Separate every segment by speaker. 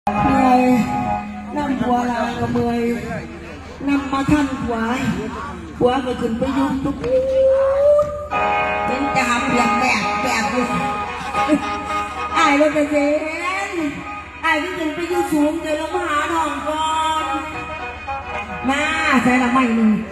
Speaker 1: เมื่อยน้ำผัวลาก็เมื่อยน้ำมาขั้นผัวก็ขึ้นไปยุ่งทุกเป็นจะหาเปลี่ยนแบบอยู่ไอ้รถเสียนไอ้ที่ขึ้นไปยุ่งสูงเดี๋ยวลงมาหาทองก่อนมาใส่ละไม่หนึ่ง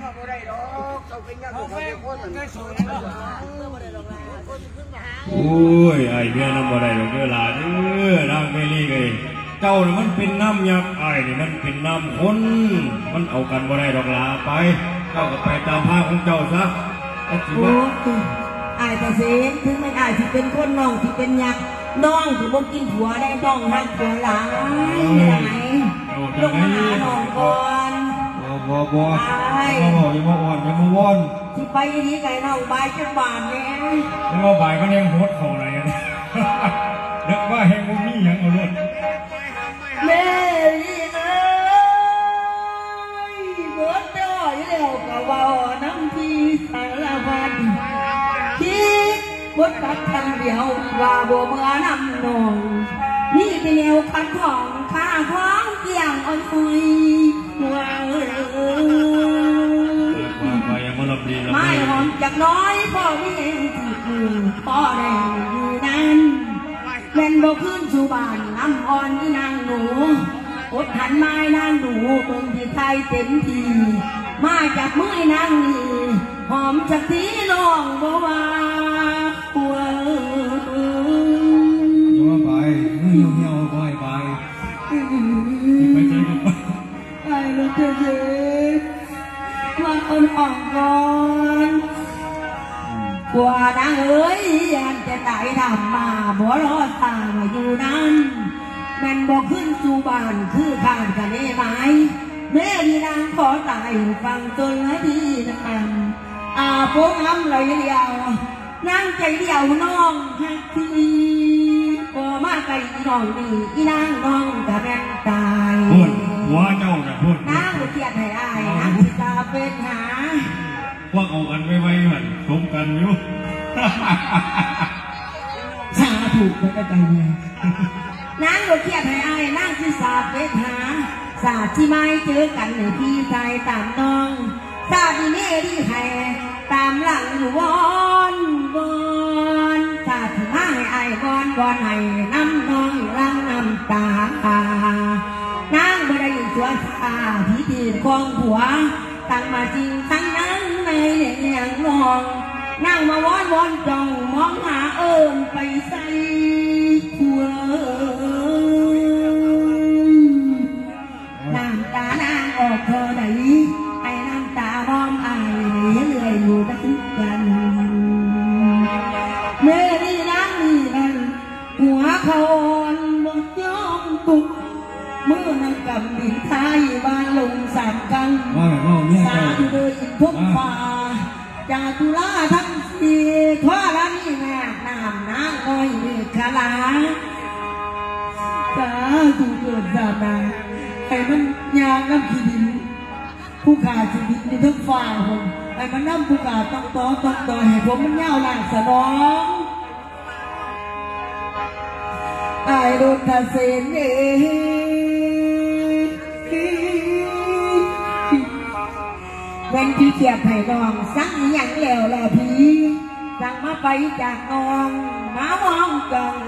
Speaker 2: โอ้ยไอ้เบี้ยน้ำบ่ได้หรอกเวลาน้ำเมลี่เลยเจ้าเนี่ยมันเป็นน้ำยักษ์ไอ้เนี่ยมันเป็นน้ำคนมันเอากันบ่ได้ดอกลาไปเจ้าก็ไปตามภาพของเจ้าซะ
Speaker 1: โอ้ไอ้แต่เสียนถึงไม่ไอ้ที่เป็นคนน้องที่เป็นยักษ์น้องที่บ่กินผัวได้ต้องหักผัวหลังไหนลงมาหาน้องก่อน
Speaker 2: บ่อย่ามาว่อน
Speaker 1: ที่ไปนี้ไก่น้องใบจังบานเนี่ย
Speaker 2: แล้วมาบ่ายก็ยังโหดเข่าอะไรกันเด็กว่าแห่งมุมนี้ยังเอาเลือด
Speaker 1: แม่ยี่เอ้ยเบิดจ้อยแล้วก็ว่าน้ำที่สารพัดที่บดตัดทางเดียวว่าบ่เมื่อน้ำนองนี่เป็นแนวคัดของข้าของเกี่ยงอ่อนคุยว่าไม่หอมจากน้อยพ่อมีเองที่คืนพ่อแดงอยู่นั้นเป็นบ่ขึ้นสู่บ้านน้ำอ่อนที่นางหนูอดหันไม้นางหนูเบิ่งที่ไทยเต็มทีมาจากมือนางนี่หอมจากที่น้องบ่ว่าหัว
Speaker 2: ไปเหี่ยวไปไปใจกับ
Speaker 1: ไปลูกเจ๊ว่าคนอ่อนก่อนกว่านางเอ้ยยันจะได้ทำมาบ่รอดตามาอยู่นั้นแม่นบอกขึ้นสู่บ้านคือข้างกันได้ไหมแม่ดีนางขอตายฟังจนละดีนางพวกน้ำไหลเดียวนางใจเดียวน้องฮักทีก็มาไกลน้องดีอีนางน้องกะแม่นตาย
Speaker 2: หัวเจ้าจะพูด
Speaker 1: นางเทียดให้อายนางตาเป็นหา
Speaker 2: พวกเอากันไว้เหมือนสมกันอยู่
Speaker 1: ชาถูกไปกันเลยนางเทียดให้อายนางคือสาเป็นหาสาที่ไม่เจอกันในพี่ชายตามน้องสาที่เน่ที่ให้ตามหลังอยู่วอนสาที่มาให้อายวอนให้น้ำน้องรังน้ำตานางบ่ได้ชัวชาพิธีของผัวตั้งมาจริงตั้งนั้นในแห่งมองนั่งมาวอนจ้องมองหาไปใส่ผัวน้ำตานางออกเธอไหนไอ้น้ำตามองอายเรื่อยอยู่ดังกันเมื่อนี่นั่งนี่กันหัวเขาบ่ยอมตุกเมื่อนั่งกับดินไทยบ้านลงสามกังสาธุเดินทุกฝ่าจากตุลาทั้งสี่ทว่าละนี่แม่น้ำนางอ้อยเมฆลาสาธุเกิดสานาไอ้มันยางน้ำขีดินผู้ขาชีวิตในทั้งฝ่าผมไอ้มันน้ำผู้ขาต้องต่อให้ผมมันเงาหลังสนองไอ้รถทะเซนเเป็นที่เกียบให้น้องสั่งอย่างแล้วล่ะพี่สั่งมาไปจากน้องมามองจัง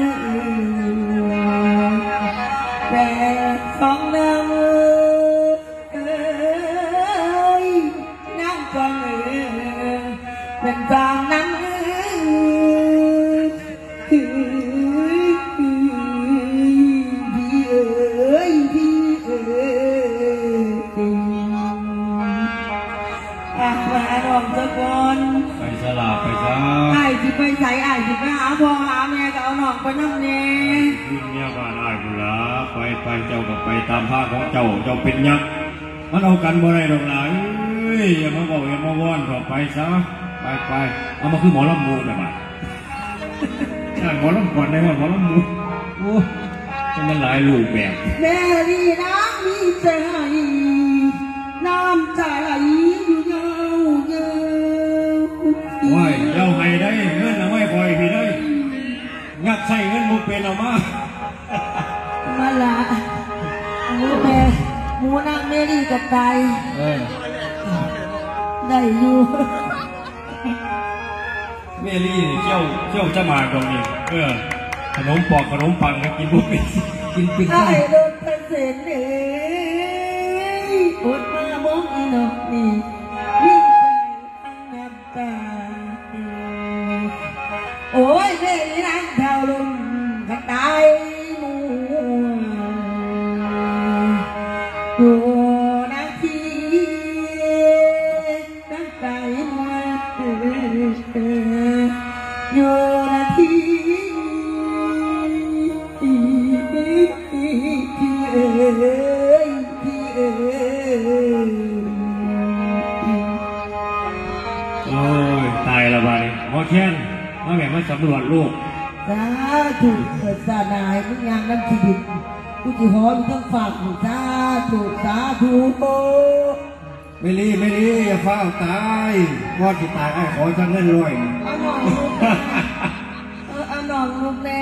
Speaker 1: แต่สองเดิมนั่งจังเป็นจางนั่ง
Speaker 2: ไปสลาไปซะ
Speaker 1: ไอ้ที่ไปใส่ไอ้ที่ไปหาพ่อหาแม่ก็เอาหนองไปน้ำเนี่ย
Speaker 2: ขึ้นเนี่ยบ้านไอ้กูละไปเจ้าก็ไปตามภาคของเจ้าเป็นยักษ์มันเอากันบ่ได้ดอกหลายอย่ามาบอกอย่ามาว่อนต่อไปซะไปเอามาคือหมอลำมูเลยบ้านหมอลำก่อนได้ว่าหมอลำมูโอ้จะมันหลายลูกแบบ
Speaker 1: แม่ดีน้ำมีใจน้ำใจอยู่เยอะ
Speaker 2: ว้ายเจ้าให้ได้เงินเอาไว้คอยพี่ได้งัดใส่เงินมุกเป็นเอามา
Speaker 1: มานางเมรี่กับใจ ได้อยู่
Speaker 2: เมลี่เจ้าจะมาตรงนี้ขนมปอกขนมปังก็กินบุฟเฟ่กินปิ้ง
Speaker 1: ไอ้รถเปเส้นเอ้ยอดมาบอกอีนกนี่วิ่งไปทางน้ำตาโอ้ยเมรี่นางเท่าลมกระต่ายมัวนาทีน้ำตามัวอยู่นาทีพี่เอ๋ยพี่เอ๋ย
Speaker 2: โอ้ยตายละบาดนี้หมอแค้นมาแบบมาสำรวจลูก
Speaker 1: สาธุเกิดสาหนายมึงยังน้ำชีวิตกูจะหอมต้องฝากสาธุสาธุโอ
Speaker 2: เมลี่อย่าฟ้าตายว่าที่ตายไอ้ขอจังเงินร้อย
Speaker 1: เอาหน่องลูกเอาหน่องลูกแน่